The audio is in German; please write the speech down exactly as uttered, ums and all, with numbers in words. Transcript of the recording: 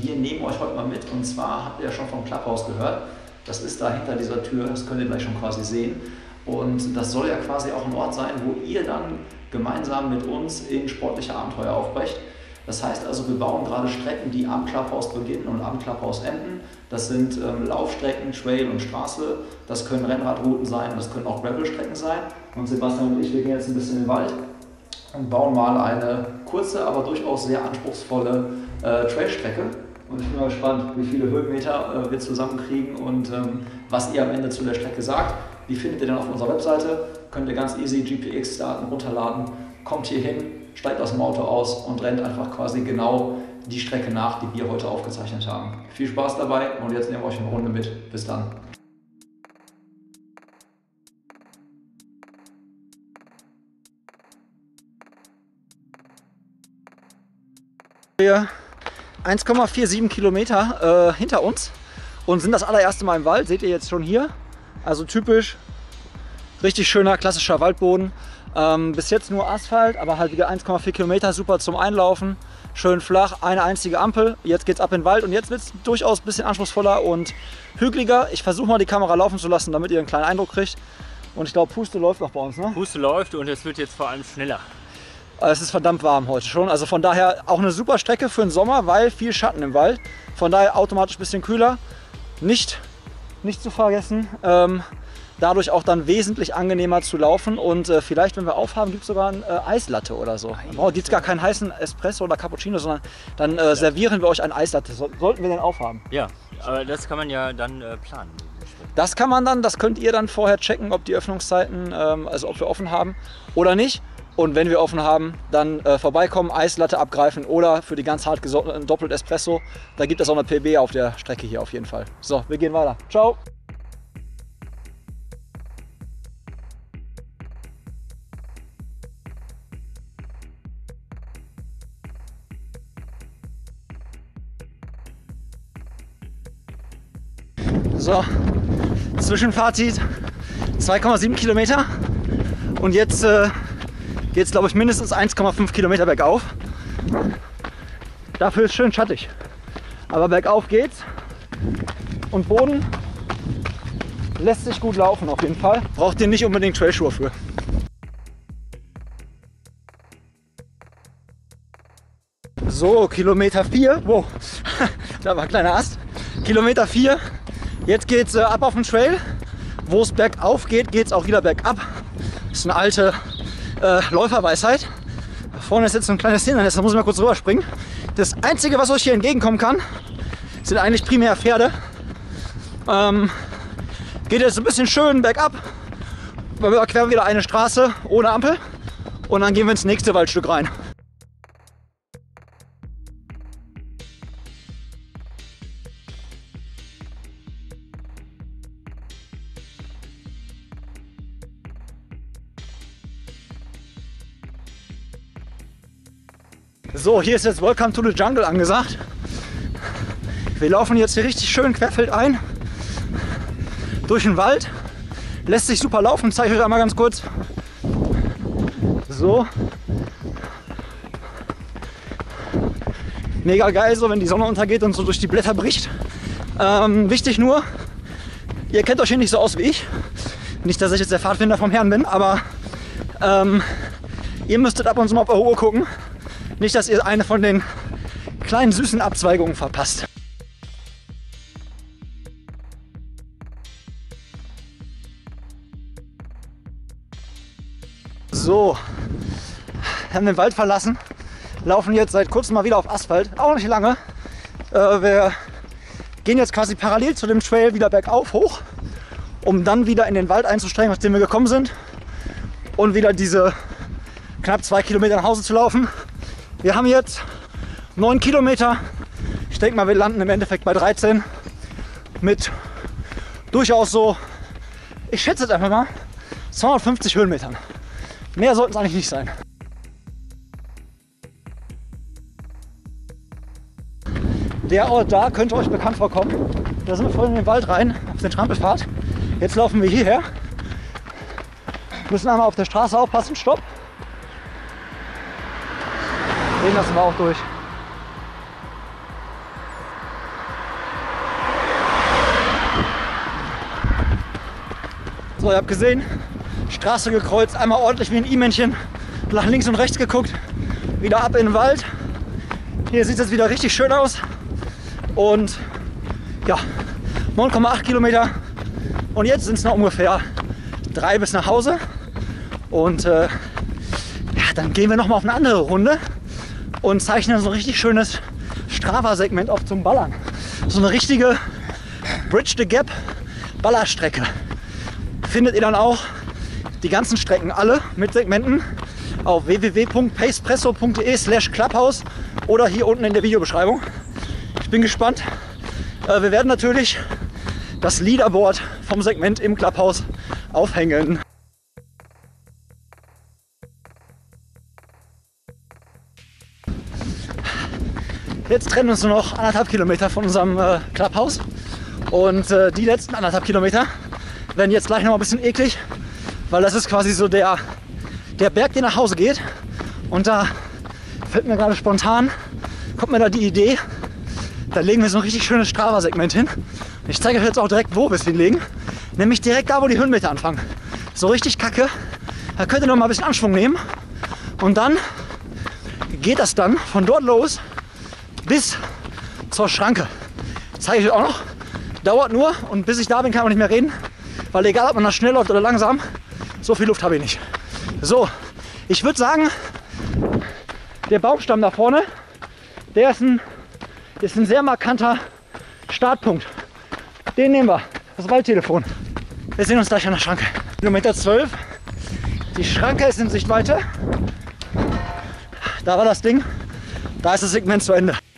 wir nehmen euch heute mal mit. Und zwar habt ihr ja schon vom Clubhouse gehört. Das ist da hinter dieser Tür, das könnt ihr gleich schon quasi sehen. Und das soll ja quasi auch ein Ort sein, wo ihr dann gemeinsam mit uns in sportliche Abenteuer aufbrecht. Das heißt also, wir bauen gerade Strecken, die am Clubhouse beginnen und am Clubhouse enden. Das sind ähm, Laufstrecken, Trail und Straße. Das können Rennradrouten sein, das können auch Gravelstrecken sein. Und Sebastian und ich, wir gehen jetzt ein bisschen in den Wald und bauen mal eine kurze, aber durchaus sehr anspruchsvolle äh, Trailstrecke. Und ich bin mal gespannt, wie viele Höhenmeter äh, wir zusammenkriegen und ähm, was ihr am Ende zu der Strecke sagt. Die findet ihr dann auf unserer Webseite. Könnt ihr ganz easy G P X-Daten runterladen. Kommt hier hin, steigt aus dem Auto aus und rennt einfach quasi genau die Strecke nach, die wir heute aufgezeichnet haben. Viel Spaß dabei und jetzt nehmen wir euch eine Runde mit. Bis dann. Wir eins Komma siebenundvierzig Kilometer äh, hinter uns und sind das allererste Mal im Wald, seht ihr jetzt schon hier. Also typisch, richtig schöner, klassischer Waldboden. Ähm, bis jetzt nur Asphalt, aber halt wieder eins Komma vier Kilometer, super zum Einlaufen. Schön flach, eine einzige Ampel. Jetzt geht's ab in den Wald und jetzt wird es durchaus ein bisschen anspruchsvoller und hügeliger. Ich versuche mal die Kamera laufen zu lassen, damit ihr einen kleinen Eindruck kriegt. Und ich glaube, Puste läuft noch bei uns, ne? Puste läuft und es wird jetzt vor allem schneller. Es ist verdammt warm heute schon, also von daher auch eine super Strecke für den Sommer, weil viel Schatten im Wald. Von daher automatisch ein bisschen kühler. Nicht, nicht zu vergessen, ähm, dadurch auch dann wesentlich angenehmer zu laufen und äh, vielleicht, wenn wir aufhaben, gibt es sogar ein äh, Eislatte oder so. Oh, gibt es gar keinen heißen Espresso oder Cappuccino, sondern dann äh, servieren wir euch ein Eislatte. So, sollten wir den aufhaben? Ja, aber das kann man ja dann äh, planen. Das kann man dann, das könnt ihr dann vorher checken, ob die Öffnungszeiten, ähm, also ob wir offen haben oder nicht. Und wenn wir offen haben, dann äh, vorbeikommen, Eislatte abgreifen oder für die ganz hart gesottenen doppelt Espresso. Da gibt es auch eine P B auf der Strecke hier auf jeden Fall. So, wir gehen weiter. Ciao! So, Zwischenfazit, zwei Komma sieben Kilometer und jetzt äh, geht es, glaube ich, mindestens eins Komma fünf Kilometer bergauf. Dafür ist schön schattig, aber bergauf geht's und Boden lässt sich gut laufen auf jeden Fall. Braucht ihr nicht unbedingt Trailschuhe für. So, Kilometer vier, wow, da war ein kleiner Ast. Kilometer vier. Jetzt geht es äh, ab auf den Trail. Wo es bergauf geht, geht es auch wieder bergab. Das ist eine alte äh, Läuferweisheit. Da vorne ist jetzt so ein kleines Hindernis, da muss ich mal kurz rüberspringen. Das Einzige, was euch hier entgegenkommen kann, sind eigentlich primär Pferde. Ähm, geht jetzt ein bisschen schön bergab. Wir überqueren wieder eine Straße ohne Ampel und dann gehen wir ins nächste Waldstück rein. So, hier ist jetzt Welcome to the Jungle angesagt. Wir laufen jetzt hier richtig schön querfeldein durch den Wald. Lässt sich super laufen, zeige ich euch einmal ganz kurz. So. Mega geil, so wenn die Sonne untergeht und so durch die Blätter bricht. Ähm, wichtig nur, ihr kennt euch hier nicht so aus wie ich. Nicht, dass ich jetzt der Pfadfinder vom Herrn bin, aber ähm, ihr müsstet ab und zu mal auf eure Uhr gucken. Nicht, dass ihr eine von den kleinen süßen Abzweigungen verpasst. So, wir haben den Wald verlassen, laufen jetzt seit kurzem mal wieder auf Asphalt, auch nicht lange. Äh, wir gehen jetzt quasi parallel zu dem Trail wieder bergauf hoch, um dann wieder in den Wald einzusteigen, aus dem wir gekommen sind und wieder diese knapp zwei Kilometer nach Hause zu laufen. Wir haben jetzt neun Kilometer. Ich denke mal, wir landen im Endeffekt bei dreizehn mit durchaus so, ich schätze jetzt einfach mal, zweihundertfünfzig Höhenmetern. Mehr sollten es eigentlich nicht sein. Der Ort da könnte euch bekannt vorkommen. Da sind wir vorhin in den Wald rein, auf den Trampelpfad. Jetzt laufen wir hierher. Müssen einmal auf der Straße aufpassen. Stopp. Den lassen wir auch durch. So, ihr habt gesehen, Straße gekreuzt, einmal ordentlich wie ein I-Männchen, nach links und rechts geguckt, wieder ab in den Wald. Hier sieht es jetzt wieder richtig schön aus. Und ja, neun Komma acht Kilometer. Und jetzt sind es noch ungefähr drei bis nach Hause. Und äh, ja, dann gehen wir noch mal auf eine andere Runde und zeichnen so ein richtig schönes Strava-Segment auf zum Ballern. So eine richtige Bridge the Gap Ballerstrecke. Findet ihr dann auch die ganzen Strecken alle mit Segmenten auf w w w punkt pacepresso punkt de slash clubhouse oder hier unten in der Videobeschreibung. Ich bin gespannt. Äh, wir werden natürlich das Leaderboard vom Segment im Clubhouse aufhängen. Jetzt trennen uns nur noch anderthalb Kilometer von unserem äh, Clubhouse. Und äh, die letzten anderthalb Kilometer werden jetzt gleich noch mal ein bisschen eklig, weil das ist quasi so der, der Berg, der nach Hause geht. Und da fällt mir gerade spontan, kommt mir da die Idee, da legen wir so ein richtig schönes Strava-Segment hin. Ich zeige euch jetzt auch direkt, wo wir es hinlegen. Nämlich direkt da, wo die Höhenmeter anfangen. So richtig kacke. Da könnt ihr noch mal ein bisschen Anschwung nehmen. Und dann geht das dann von dort los bis zur Schranke. Das zeige ich euch auch noch. Dauert nur und bis ich da bin, kann man nicht mehr reden. Weil egal, ob man da schnell läuft oder langsam, so viel Luft habe ich nicht. So, ich würde sagen, der Baumstamm da vorne, der ist ein, ist ein sehr markanter Startpunkt. Den nehmen wir, das Waldtelefon. Wir sehen uns gleich an der Schranke. Kilometer zwölf. Die Schranke ist in Sichtweite. Da war das Ding. Da ist das Segment zu Ende.